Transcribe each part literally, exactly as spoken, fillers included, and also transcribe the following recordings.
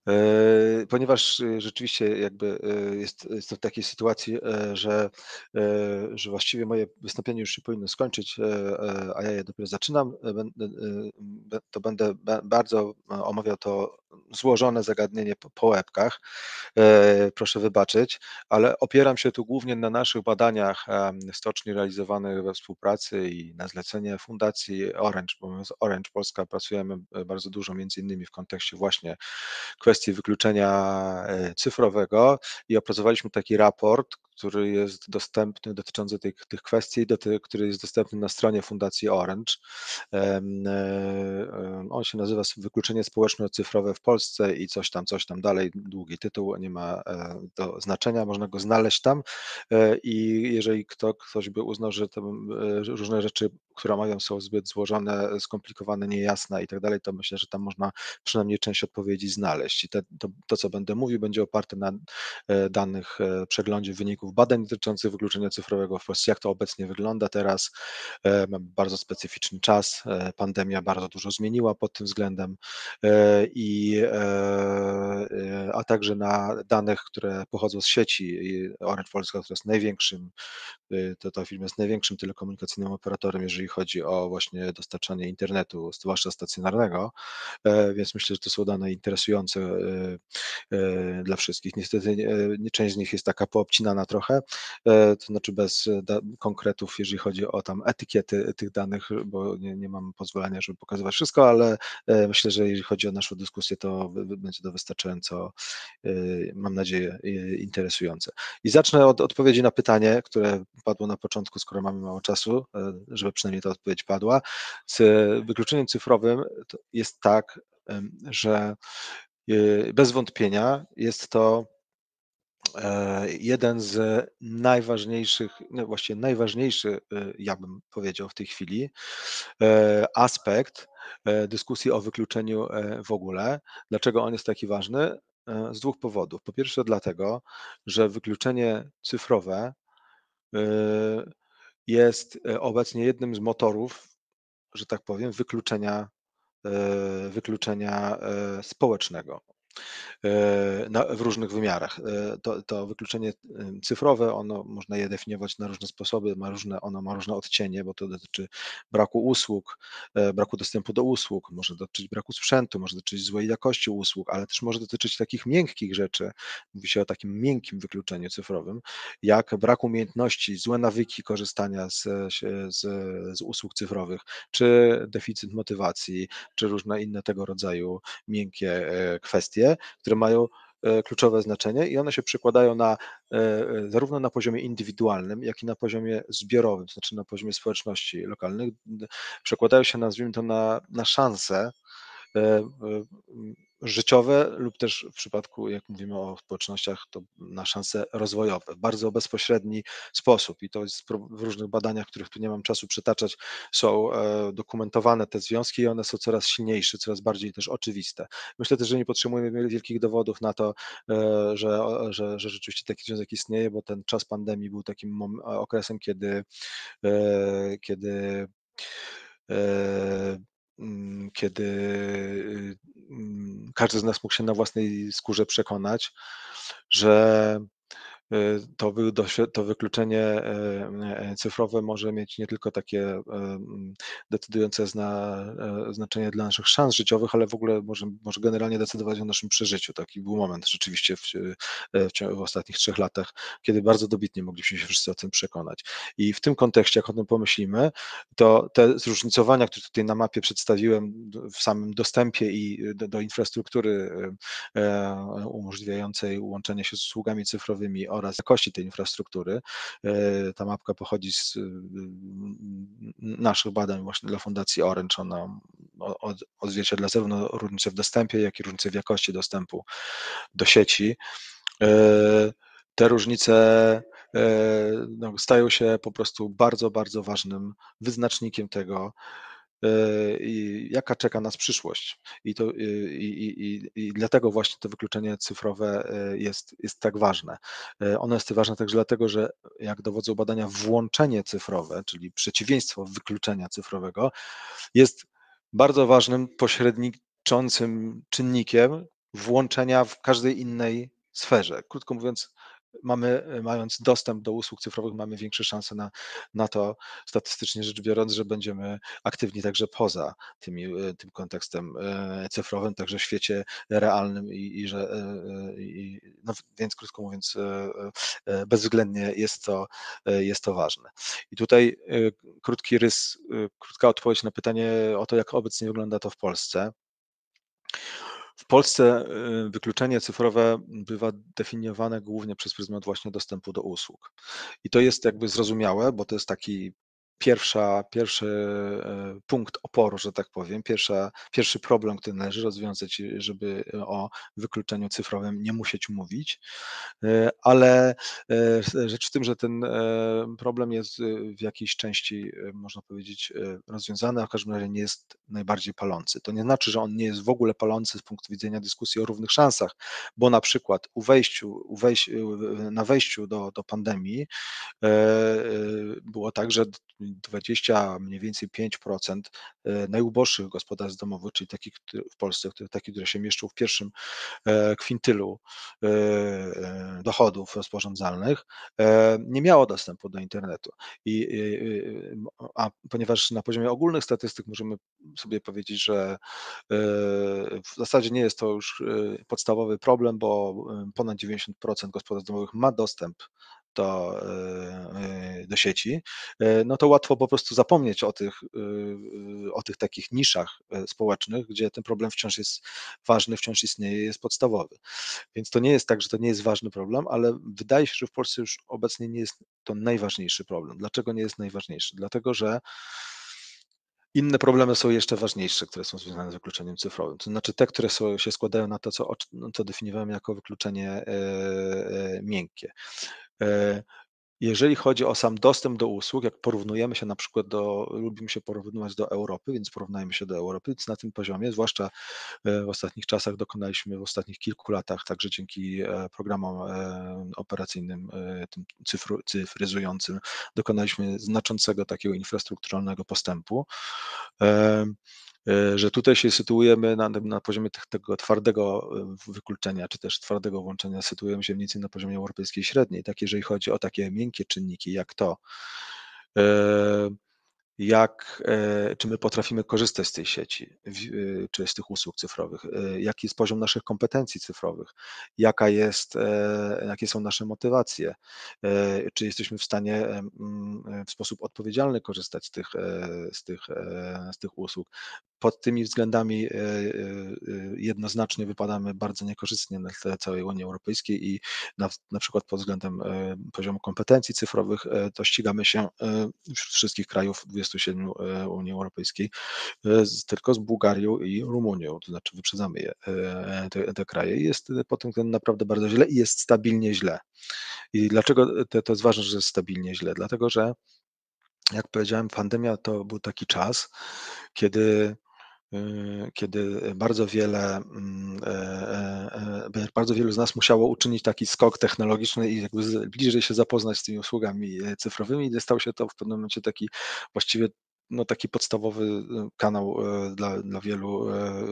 Eee, ponieważ, y, rzeczywiście jakby, y, jest jestem w takiej sytuacji, e, że, e, że właściwie moje wystąpienie już się powinno skończyć, e, e, a ja je dopiero zaczynam, e, będę, y, be to będę ba bardzo e, omawiał to złożone zagadnienie po po łebkach. E, proszę wybaczyć, ale opieram się tu głównie na naszych badaniach, em, stoczni realizowanych we współpracy i na zlecenie Fundacji Orange, bo my z Orange Polska pracujemy, e, bardzo dużo między innymi w kontekście właśnie kwestii wykluczenia, e, cyfrowego i opracowaliśmy taki raport, który jest dostępny dotyczący tych tych kwestii, doty który jest dostępny na stronie Fundacji Orange. Em, e, e, on się nazywa s „Wykluczenie społeczno-cyfrowe w Polsce” i coś tam, coś tam dalej, długi tytuł, nie ma, e, to znaczenia, można go znaleźć tam. E, I jeżeli kto ktoś by uznał, że tam, e, że różne rzeczy, które omawiam, są zbyt złożone, skomplikowane, niejasne i tak dalej, to myślę, że tam można przynajmniej część odpowiedzi znaleźć. I te to to, co będę mówił, będzie oparte na, e, danych, e, przeglądzie wyników badań dotyczących wykluczenia cyfrowego w Polsce, jak to obecnie wygląda teraz. E, mamy bardzo specyficzny czas, e, pandemia bardzo dużo zmieniła pod tym względem, e, i, e, e, a także na danych, które pochodzą z sieci i Orange Polska, która jest największym, y, to ta firma jest największym telekomunikacyjnym operatorem, jeżeli chodzi o właśnie dostarczanie internetu, zwłaszcza stacjonarnego, e, więc myślę, że to są dane interesujące, e, e, dla wszystkich. Niestety nie nie część z nich jest taka poobcinana trochę, e, to znaczy bez da konkretów, jeżeli chodzi o tam etykiety tych danych, bo nie nie mam pozwolenia, żeby pokazywać wszystko, ale, e, myślę, że jeżeli chodzi o naszą dyskusję, to wy wy będzie to wystarczająco, y, mam nadzieję, y, interesujące. I zacznę od odpowiedzi na pytanie, które padło na początku, skoro mamy mało czasu, e, żeby przynajmniej ta odpowiedź padła. Z wykluczeniem cyfrowym to jest tak, em, że, y, bez wątpienia jest to, e, jeden z najważniejszych, no właściwie najważniejszy, y, ja bym powiedział w tej chwili, e, aspekt, e, dyskusji o wykluczeniu, e, w ogóle. Dlaczego on jest taki ważny? E, z dwóch powodów. Po pierwsze dlatego, że wykluczenie cyfrowe, y, jest, e, obecnie jednym z motorów, że tak powiem, wykluczenia, e, wykluczenia, e, społecznego, e, na w różnych wymiarach. E, to to wykluczenie, ym, cyfrowe, ono można je definiować na różne sposoby, ma różne ono ma różne odcienie, bo to dotyczy braku usług, e, braku dostępu do usług, może dotyczyć braku sprzętu, może dotyczyć złej jakości usług, ale też może dotyczyć takich miękkich rzeczy. Mówi się o takim miękkim wykluczeniu cyfrowym, jak brak umiejętności, złe nawyki korzystania z sie z z usług cyfrowych, czy deficyt motywacji, czy różne inne tego rodzaju miękkie, e, kwestie, które mają, e, kluczowe znaczenie i one się przekładają na, e, e, zarówno na poziomie indywidualnym, jak i na poziomie zbiorowym, to znaczy na poziomie społeczności lokalnych. D Przekładają się, nazwijmy to, na na szanse, e, e, mm, życiowe lub też w przypadku, jak mówimy o społecznościach, to na szanse rozwojowe w bardzo bezpośredni sposób i to jest pro w różnych badaniach, których tu nie mam czasu przytaczać, są, e, dokumentowane te związki i one są coraz silniejsze, coraz bardziej też oczywiste. Myślę też, że nie potrzebujemy wielkich dowodów na to, e, że o że że rzeczywiście taki związek istnieje, bo ten czas pandemii był takim mom okresem, kiedy, e, kiedy, e, mm, kiedy, y, mm, każdy z nas mógł się na własnej skórze przekonać, że, y, to był doświ to wykluczenie, e, e, cyfrowe może mieć nie tylko takie, e, mm, decydujące zna e, znaczenie dla naszych szans życiowych, ale w ogóle może może generalnie decydować o naszym przeżyciu. Taki był moment rzeczywiście w e, w ciągu w ostatnich trzech latach, kiedy bardzo dobitnie mogliśmy się wszyscy o tym przekonać. I w tym kontekście, jak o tym pomyślimy, to te zróżnicowania, które tutaj na mapie przedstawiłem d w samym dostępie i do do infrastruktury, e, e, umożliwiającej łączenie się z usługami cyfrowymi oraz jakości tej infrastruktury. E, ta mapka pochodzi z, y, n naszych badań właśnie dla Fundacji Orange. Ona o od odzwierciedla zarówno różnice w dostępie, jak i różnice w jakości dostępu do sieci. E, te różnice, e, no, stają się po prostu bardzo, bardzo ważnym wyznacznikiem tego, e, i jaka czeka nas przyszłość. I to, y, i i i i dlatego właśnie to wykluczenie cyfrowe, e, jest jest tak ważne. E, ono jest ważne także dlatego, że jak dowodzą badania, włączenie cyfrowe, czyli przeciwieństwo wykluczenia cyfrowego, jest bardzo ważnym pośredniczącym czynnikiem, włączenia w każdej innej sferze. Krótko mówiąc, mamy, mając dostęp do usług cyfrowych, mamy większe szanse na, na to, statystycznie rzecz biorąc, że będziemy aktywni także poza tymi, e, tym kontekstem e, cyfrowym, także w świecie realnym i, i że, e, e, i, no, więc krótko mówiąc, e, e, bezwzględnie jest to, e, jest to ważne. I tutaj e, krótki rys, e, krótka odpowiedź na pytanie o to, jak obecnie wygląda to w Polsce. W Polsce y, wykluczenie cyfrowe bywa definiowane głównie przez pryzmat właśnie dostępu do usług. I to jest jakby zrozumiałe, bo to jest taki pierwsza, pierwszy e, punkt oporu, że tak powiem, pierwsza, pierwszy problem, który należy rozwiązać, żeby o wykluczeniu cyfrowym nie musieć mówić. E, Ale e, rzecz w tym, że ten e, problem jest e, w jakiejś części, e, można powiedzieć, e, rozwiązany, a w każdym razie nie jest najbardziej palący. To nie znaczy, że on nie jest w ogóle palący z punktu widzenia dyskusji o równych szansach, bo na przykład u wejściu, u wejś, na wejściu do, do pandemii e, e, było tak, że dwadzieścia mniej więcej pięć procent e, najuboższych gospodarstw domowych, czyli takich które- w Polsce, które, takie, które się mieszczą w pierwszym e, kwintylu e, e, dochodów rozporządzalnych, e, nie miało dostępu do internetu. I, i- a ponieważ na poziomie ogólnych statystyk możemy sobie powiedzieć, że e, w zasadzie nie jest to już e, podstawowy problem, bo e, ponad dziewięćdziesiąt procent gospodarstw domowych ma dostęp do, e, do sieci, e, no to łatwo po prostu zapomnieć o tych, e, o tych takich niszach e, społecznych, gdzie ten problem wciąż jest ważny, wciąż istnieje, jest podstawowy. Więc to nie jest tak, że to nie jest ważny problem, ale wydaje się, że w Polsce już obecnie nie jest to najważniejszy problem. Dlaczego nie jest najważniejszy? Dlatego, że inne problemy są jeszcze ważniejsze, które są związane z wykluczeniem cyfrowym. To znaczy te, które są, się składają na to, co, o- no, co definiowałem jako wykluczenie e, e, miękkie. E, Jeżeli chodzi o sam dostęp do usług, jak porównujemy się na przykład do, lubimy się porównywać do Europy, więc porównajmy się do Europy, więc na tym poziomie, zwłaszcza e, w ostatnich czasach dokonaliśmy, w ostatnich kilku latach, także dzięki e, programom e, operacyjnym, e, tym cyfru, cyfryzującym, dokonaliśmy znaczącego takiego infrastrukturalnego postępu. E, e, że tutaj się sytuujemy na, na poziomie tych- tego twardego e, wykluczenia, czy też twardego włączenia, sytuujemy się mniej więcej na poziomie europejskiej średniej. Tak, jeżeli chodzi o takie miękkie czynniki, jak to, e, jak, e, czy my potrafimy korzystać z tej sieci, w, e, czy z tych usług cyfrowych, e, jaki jest poziom naszych kompetencji cyfrowych, jaka jest, e, jakie są nasze motywacje, e, czy jesteśmy w stanie em, mm, w sposób odpowiedzialny korzystać z tych, e, z tych, e, z tych usług. Pod tymi względami e, e, e, jednoznacznie wypadamy bardzo niekorzystnie na tle całej Unii Europejskiej i na, na przykład pod względem e, poziomu kompetencji cyfrowych e, to ścigamy się e, wśród wszystkich krajów dwudziestu siedmiu e, Unii Europejskiej e, z, tylko z Bułgarią i Rumunią, to znaczy wyprzedzamy je, e, te, te kraje i jest pod tym względem naprawdę bardzo źle i jest stabilnie źle. I dlaczego to, to jest ważne, że jest stabilnie źle? Dlatego, że jak powiedziałem, pandemia to był taki czas, kiedy y, kiedy bardzo wiele, mm, e, e, e, bardzo wielu z nas musiało uczynić taki skok technologiczny i jakby z- bliżej się zapoznać z tymi usługami e, cyfrowymi i stał się to w pewnym momencie taki właściwie no, taki podstawowy e, kanał e, dla, dla wielu e,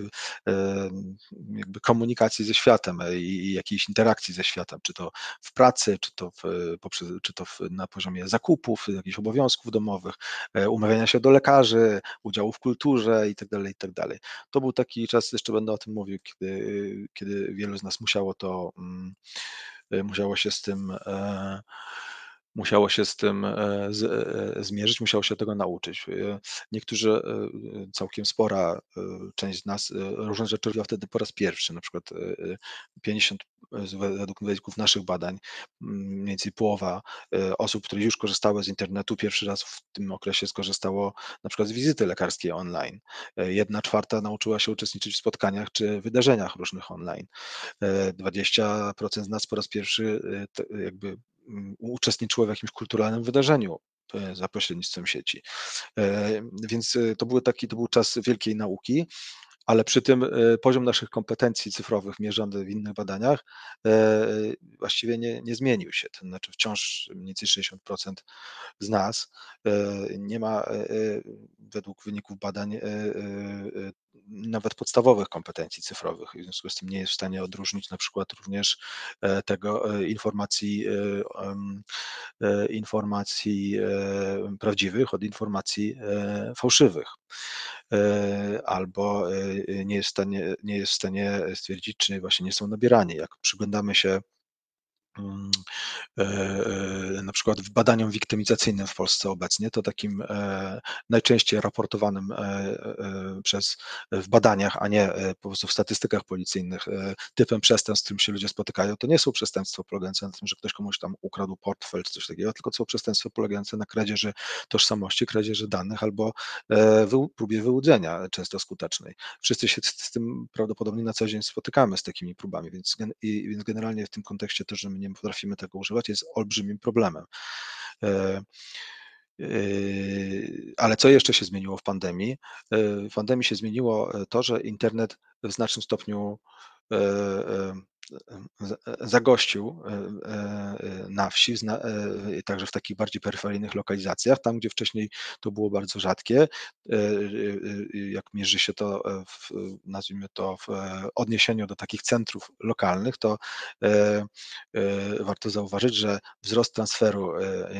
e, e, jakby komunikacji ze światem e, i, i jakiejś interakcji ze światem, czy to w pracy, czy to, w, poprzez, czy to w, na poziomie zakupów, jakichś obowiązków domowych, e, umawiania się do lekarzy, udziału w kulturze i tak dalej, i tak dalej. To był taki czas, jeszcze będę o tym mówił, kiedy, kiedy wielu z nas musiało to, mm, e, musiało się z tym, e, musiało się z tym e, z, e, zmierzyć, musiało się tego nauczyć. E, Niektórzy, e, całkiem spora e, część z nas, e, różne rzeczy robiła wtedy po raz pierwszy, na przykład e, pięćdziesiąt, e, z- według wyników naszych badań, mm, mniej więcej połowa e, osób, które już korzystały z internetu, pierwszy raz w tym okresie skorzystało na przykład z wizyty lekarskiej online. E, Jedna czwarta nauczyła się uczestniczyć w spotkaniach czy wydarzeniach różnych online. E, dwadzieścia procent z nas po raz pierwszy e, te- jakby mm, uczestniczyło w jakimś kulturalnym wydarzeniu e, za pośrednictwem sieci. E, Więc e, to był taki, to był czas wielkiej nauki, ale przy tym e, poziom naszych kompetencji cyfrowych mierzony w innych badaniach e, właściwie nie, nie zmienił się. To znaczy wciąż mniej więcej sześćdziesiąt procent z nas e, nie ma e, e, według wyników badań e, e, nawet podstawowych kompetencji cyfrowych i w związku z tym nie jest w stanie odróżnić na przykład również tego informacji, informacji prawdziwych od informacji fałszywych. Albo nie jest w stanie, nie jest w stanie stwierdzić, czy właśnie nie są nabierani. Jak przyglądamy się Mm, e, e, na przykład w badaniom wiktymizacyjnym w Polsce obecnie, to takim e, najczęściej raportowanym e, e, przez w badaniach, a nie e, po prostu w statystykach policyjnych e, typem przestępstw, z którym się ludzie spotykają, to nie są przestępstwa polegające na tym, że ktoś komuś tam ukradł portfel czy coś takiego, tylko to są przestępstwa polegające na kradzieży tożsamości, kradzieży danych albo e, wy, próbie wyłudzenia, często skutecznej. Wszyscy się z, z tym prawdopodobnie na co dzień spotykamy, z takimi próbami, więc, i, więc generalnie w tym kontekście to, że my nie potrafimy tego używać, jest olbrzymim problemem. E, e, Ale co jeszcze się zmieniło w pandemii? E, W pandemii się zmieniło to, że internet w znacznym stopniu e, e, zagościł na wsi, także w takich bardziej peryferyjnych lokalizacjach, tam gdzie wcześniej to było bardzo rzadkie, jak mierzy się to, w, nazwijmy to, w odniesieniu do takich centrów lokalnych, to warto zauważyć, że wzrost transferu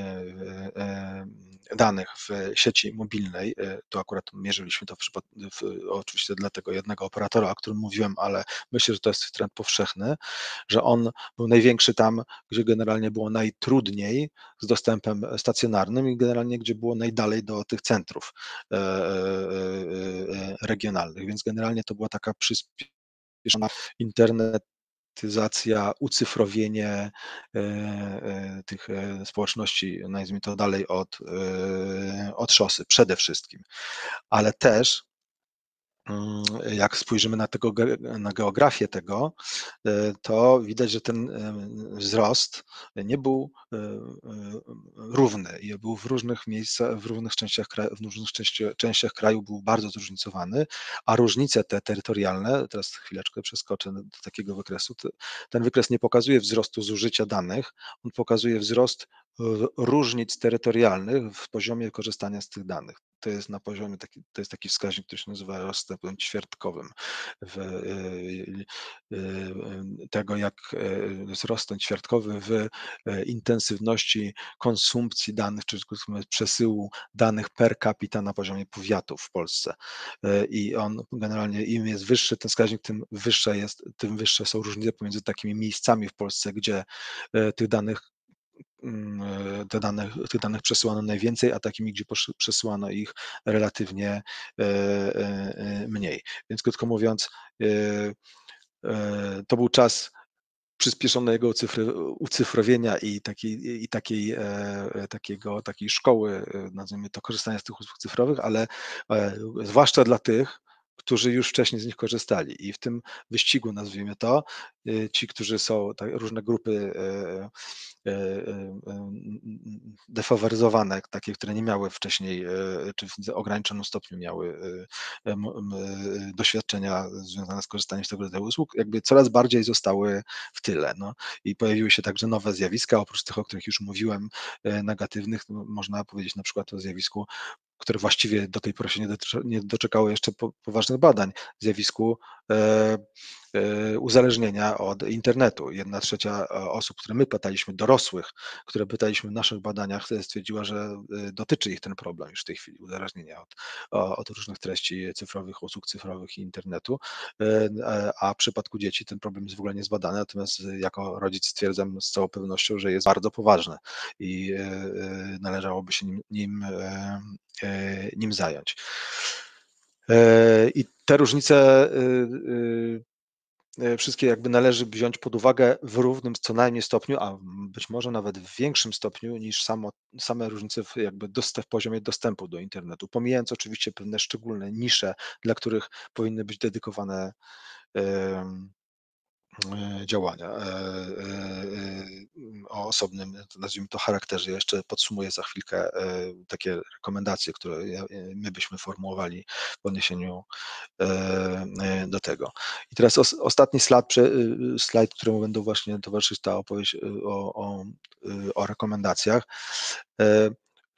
danych w sieci mobilnej, to akurat mierzyliśmy to w przypadku, oczywiście dla tego jednego operatora, o którym mówiłem, ale myślę, że to jest trend powszechny, że on był największy tam, gdzie generalnie było najtrudniej z dostępem stacjonarnym i generalnie gdzie było najdalej do tych centrów regionalnych, więc generalnie to była taka przyspieszona internetyzacja, ucyfrowienie tych społeczności, nazwijmy to dalej od, od szosy przede wszystkim, ale też jak spojrzymy na, tego, na geografię tego, to widać, że ten wzrost nie był równy i był w różnych miejscach, w różnych częściach kraju, w różnych częściach, częściach kraju był bardzo zróżnicowany, a różnice te terytorialne, teraz chwileczkę przeskoczę do takiego wykresu, ten wykres nie pokazuje wzrostu zużycia danych, on pokazuje wzrost różnic terytorialnych w poziomie korzystania z tych danych. To jest na poziomie, taki, to jest taki wskaźnik, który się nazywa rozstępem ćwiartkowym. W, tego, jak wzrost ten ćwiartkowy w intensywności konsumpcji danych, czy przesyłu danych per capita na poziomie powiatów w Polsce. I on generalnie, im jest wyższy ten wskaźnik, tym wyższe jest, tym wyższe są różnice pomiędzy takimi miejscami w Polsce, gdzie tych danych te dane, tych danych przesyłano najwięcej, a takimi, gdzie przesyłano ich relatywnie mniej. Więc krótko mówiąc, to był czas przyspieszonego ucyfrowienia i takiej, i takiej, takiego, takiej szkoły, nazwijmy to, korzystania z tych usług cyfrowych, ale zwłaszcza dla tych, którzy już wcześniej z nich korzystali. I w tym wyścigu, nazwijmy to, ci, którzy są, różne grupy defaworyzowane, takie, które nie miały wcześniej, czy w ograniczonym stopniu miały doświadczenia związane z korzystaniem z tego rodzaju usług, jakby coraz bardziej zostały w tyle. No. I pojawiły się także nowe zjawiska, oprócz tych, o których już mówiłem, negatywnych, no, można powiedzieć na przykład o zjawisku, które właściwie do tej pory się nie, nie doczekało jeszcze po, poważnych badań, zjawisku e, e, uzależnienia od internetu. Jedna trzecia osób, które my pytaliśmy, dorosłych, które pytaliśmy w naszych badaniach, stwierdziła, że dotyczy ich ten problem już w tej chwili, uzależnienia od, od różnych treści cyfrowych, usług cyfrowych i internetu, a w przypadku dzieci ten problem jest w ogóle niezbadany, natomiast jako rodzic stwierdzam z całą pewnością, że jest bardzo poważny i należałoby się nim, nim nim zająć. I te różnice wszystkie jakby należy wziąć pod uwagę w równym co najmniej stopniu, a być może nawet w większym stopniu niż samo, same różnice w, jakby dostęp, w poziomie dostępu do internetu, pomijając oczywiście pewne szczególne nisze, dla których powinny być dedykowane działania o osobnym, nazwijmy to, charakterze. Jeszcze podsumuję za chwilkę takie rekomendacje, które my byśmy formułowali w odniesieniu do tego. I teraz os, ostatni slajd, slajd, któremu będą właśnie towarzyszyć ta opowieść o, o, o rekomendacjach.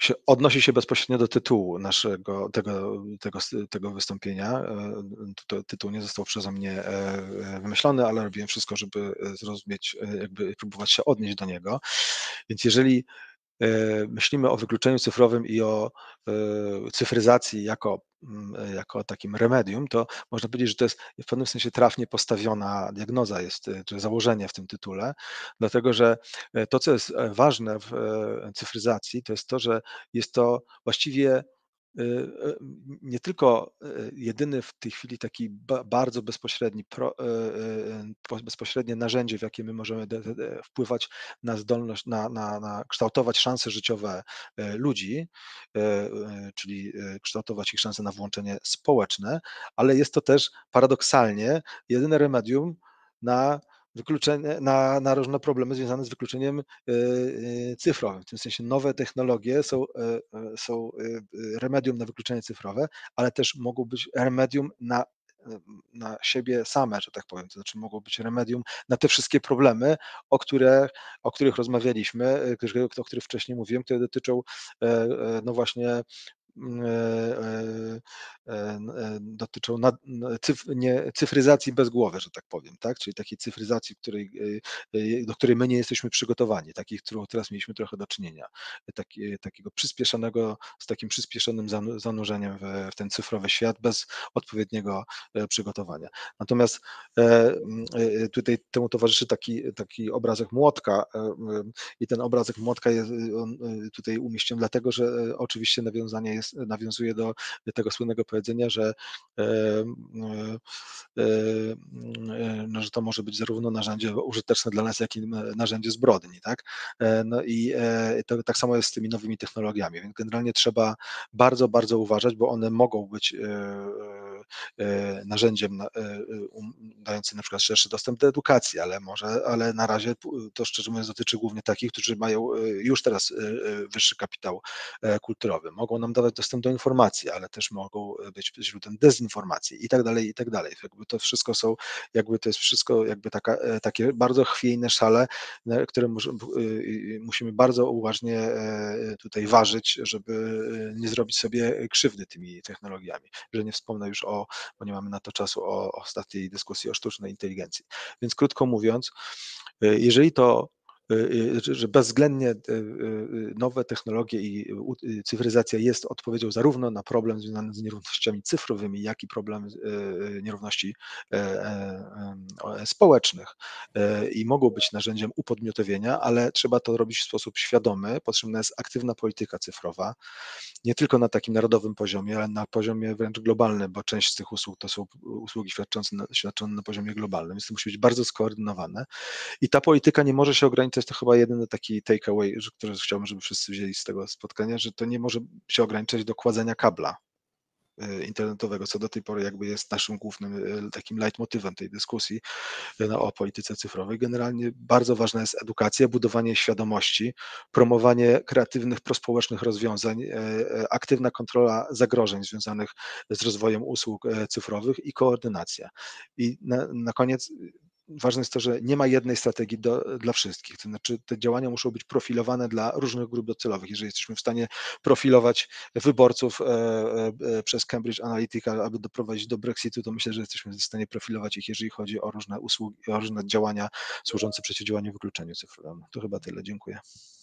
się odnosi się bezpośrednio do tytułu naszego tego tego s tego wystąpienia. E, to tytuł nie został przeze mnie, e, e, wymyślony, ale robiłem wszystko, żeby, e, zrozumieć, e, jakby próbować się odnieść do niego. Więc jeżeli, e, myślimy o wykluczeniu cyfrowym i o, e, cyfryzacji jako, mm, e, jako o takim remedium, to można powiedzieć, że to jest w pewnym sensie trafnie postawiona diagnoza jest, e, czy założenie w tym tytule, dlatego że, e, to, co jest, e, ważne w, e, cyfryzacji, to jest to, że jest to właściwie, y, y, nie tylko, y, jedyny w tej chwili taki ba bardzo bezpośredni pro y, y, po bezpośrednie narzędzie, w jakie my możemy de de de wpływać na zdolność na na na kształtować szanse życiowe, e, ludzi, e, e, czyli, e, kształtować ich szanse na włączenie społeczne, ale jest to też paradoksalnie jedyne remedium na wykluczenie na na różne problemy związane z wykluczeniem, e, e, cyfrowym. W tym sensie nowe technologie są, e, e, są, e, e, remedium na wykluczenie cyfrowe, ale też mogą być remedium na, e, na siebie same, że tak powiem. To znaczy mogą być remedium na te wszystkie problemy, o które o których rozmawialiśmy, e, których o których wcześniej mówiłem, które dotyczą, e, e, no właśnie, mm, e, e, e, n e, dotyczą nad n cyf nie cyfryzacji bez głowy, że tak powiem, tak? Czyli takiej cyfryzacji, której, e, e, do której my nie jesteśmy przygotowani, takiej, którą teraz mieliśmy trochę do czynienia. Taki takiego przyspieszonego z takim przyspieszonym zanu zanurzeniem w w ten cyfrowy świat bez odpowiedniego, e, przygotowania. Natomiast, e, mm, e, tutaj temu towarzyszy taki taki obrazek młotka, e, m, i ten obrazek młotka jest, y, on, y, tutaj umieściłem dlatego, że, e, oczywiście nawiązanie jest nawiązuje do tego słynnego powiedzenia, że, e, m, e, mm, e, no, że to może być zarówno narzędzie użyteczne dla nas, jak i m narzędzie zbrodni, tak? E, no i, e, to tak samo jest z tymi nowymi technologiami, więc generalnie trzeba bardzo, bardzo uważać, bo one mogą być, e, e, e, narzędziem na, e, e, um, dającym na przykład szerszy dostęp do edukacji, ale może ale na razie pu to szczerze mówiąc dotyczy głównie takich, którzy mają, e, już teraz, e, e, wyższy kapitał, e, kulturowy. Mogą nam dawać dostęp do informacji, ale też mogą, e, być źródłem dezinformacji i tak dalej, i tak dalej. Jakby to wszystko są jakby to jest wszystko jakby taka, e, takie bardzo chwiejne szale, na które może b y, y, musimy bardzo uważnie, e, tutaj ważyć, żeby, e, nie zrobić sobie krzywdy tymi technologiami. Że nie wspomnę już o bo nie mamy na to czasu, o ostatniej dyskusji o sztucznej inteligencji. Więc krótko mówiąc, e, jeżeli to, e, e, że że bezwzględnie, e, e, nowe technologie i u y, cyfryzacja jest odpowiedzią zarówno na problem związany z nierównościami cyfrowymi, jak i problem, e, e, nierówności, e, e, em, o społecznych, e, i mogą być narzędziem upodmiotowienia, ale trzeba to robić w sposób świadomy. Potrzebna jest aktywna polityka cyfrowa, nie tylko na takim narodowym poziomie, ale na poziomie wręcz globalnym, bo część z tych usług to są usługi świadczące na świadczone na poziomie globalnym, więc to musi być bardzo skoordynowane. I ta polityka nie może się ograniczać, to chyba jedyny taki take away, że który chciałbym, żeby wszyscy wzięli z tego spotkania, że to nie może się ograniczać do kładzenia kabla, e, internetowego, co do tej pory jakby jest naszym głównym, e, takim leitmotywem tej dyskusji, e, no, o polityce cyfrowej. Generalnie bardzo ważna jest edukacja, budowanie świadomości, promowanie kreatywnych, prospołecznych rozwiązań, e, e, aktywna kontrola zagrożeń związanych z rozwojem usług, e, cyfrowych i koordynacja. I na na koniec, ważne jest to, że nie ma jednej strategii do dla wszystkich. To znaczy te działania muszą być profilowane dla różnych grup docelowych. Jeżeli jesteśmy w stanie profilować wyborców, e, e, e, przez Cambridge Analytica, aby doprowadzić do brexitu, to myślę, że jesteśmy w stanie profilować ich, jeżeli chodzi o różne usługi, o różne działania służące przeciwdziałaniu wykluczeniu cyfrowemu. To chyba tyle. Dziękuję.